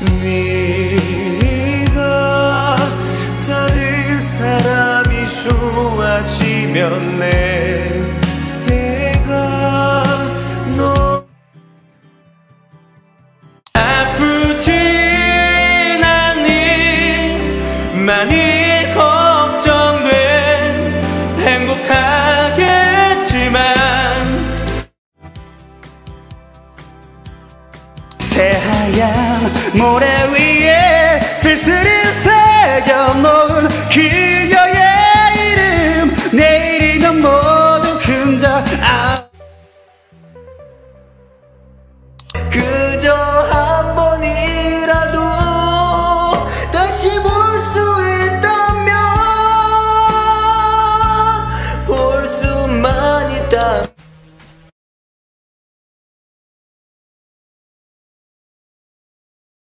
네가 다른 사람이 좋아지면 내가 너 아프진 않니 많이 걱정돼 행복하겠지만 새하얀 모래 위에 쓸쓸히